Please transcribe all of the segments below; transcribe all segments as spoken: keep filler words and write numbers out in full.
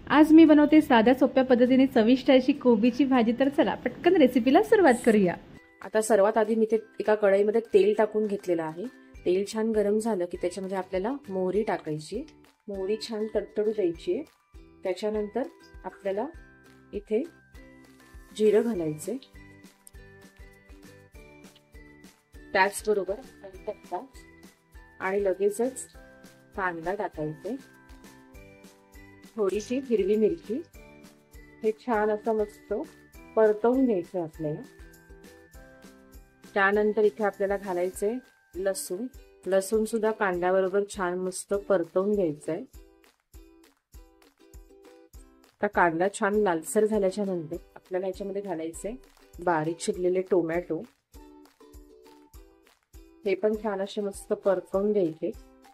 आज मी बनवते साध्या सोप्या पद्धतीने चविष्ट अशी कोबीची भाजी। तर चला पटकन रेसिपीला सुरुवात करूया। आता सर्वात आधी मी ते एका कढईमध्ये तेल टाकून घेतलेलं आहे। तेल छान गरम झालं की त्याच्यामध्ये आपल्याला मोहरी टाकायची। मोहरी छान तडतडू द्यायची। त्याच्यानंतर आपल्याला इथे जिरं घालायचे, त्याचबरोबर कढीपत्ता आणि लगेचच कांदा टाकायचे, थोडीशी हिरवी मिरची। हे छान असं मस्त परतवून घ्यायचं आपल्याला। त्यानंतर इथे आपल्याला घालायचे लसूण। लसूण सुद्धा कांद्याबरोबर छान मस्त परतवून घ्यायचंय। आता कांदा छान लालसर झाल्याच्या नंतर आपल्याला याच्यामध्ये घालायचे बारीक चिरलेले टोमॅटो। हे पण छान असे मस्त परतवून घ्यायचे।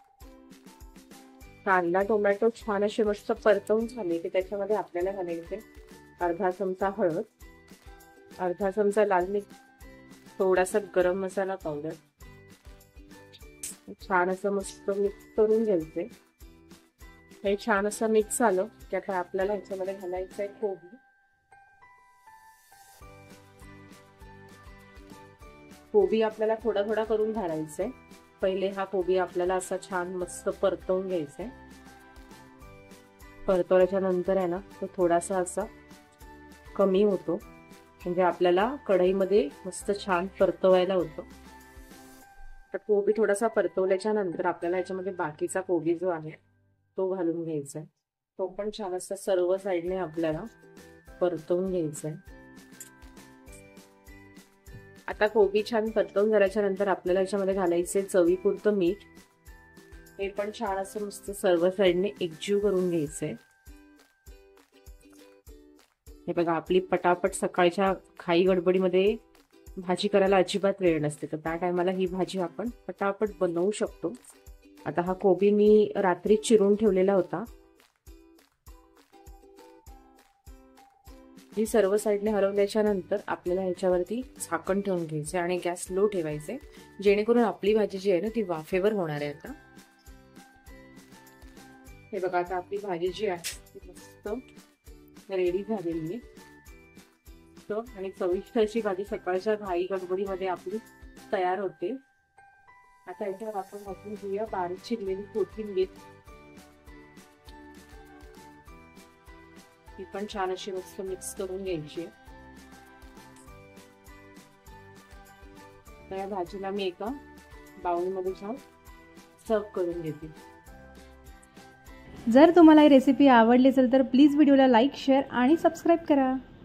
कांदा टोमॅटो छान असे मस्त परतवून झाले की त्याच्यामध्ये आपल्याला घालायचे अर्धा चमचा हळद, अर्धा चमचा लाल मिर्च, थोडासा गरम मसाला पावडर। छान असं मस्त मिक्स करून घ्यायचे। हे छान असं मिक्स झालं की आता आपल्याला ह्याच्यामध्ये घालायचं आहे कोबी। कोबी आपल्याला थोडा थोडा करून घालायचंय। पहिले हा कोबी आपल्याला असा छान मस्त परतवून घ्यायचा आहे। परतवल्याच्या नंतर आहे ना तो थोडासा असा कमी होतो, म्हणजे आपल्याला कढईमध्ये मस्त छान परतवायला होतो। तर कोबी थोडासा परतवल्याच्या नंतर आपल्याला याच्यामध्ये बाकीचा कोबी जो आहे तो घालून घ्यायचा आहे। तो पण छान असा सर्व साईडने आपल्याला परतवून घ्यायचा आहे। आता कोबी छान परतवून झाल्याच्या नंतर आपल्याला याच्यामध्ये घालायचे चवीपुरतं मीठ। हे पण छान असं मस्त सर्व साईडने एकजीव करून घ्यायचंय। हे बघा, आपली पटापट सकाळच्या घाई गडबडीमध्ये भाजी करायला अजिबात वेळ नसते, तर त्या टायमाला ही भाजी आपण पटापट बनवू शकतो। आता हा कोबी मी रात्री चिरून ठेवलेला होता। ही सर्व साईडने हलवल्याच्या नंतर आपल्याला ह्याच्यावरती झाकण ठेवून घ्यायचे आणि गॅस लो ठेवायचे, जेणेकरून आपली भाजी जी आहे ना ती वाफेवर होणार आहे। आता हे बघा, आता आपली भाजी जी आहे ती मस्त रेडी झालेली आहे। तो आणि चविष्ट अशी भाजी सकाळच्या घाई गडबडीमध्ये आपली तयार होते। आता याच्यावर आपण घालून घेऊया बारीक चिरलेली कोथिंबीर। ती पण छान अशी मस्त मिक्स करून घ्यायची। तर या भाजीला मी एका बाउलमध्ये छान सर्व करून घेते। जर तुम्हाला ही रेसिपी आवडली असेल तर प्लीज व्हिडिओला लाईक, शेअर आणि सबस्क्राईब करा।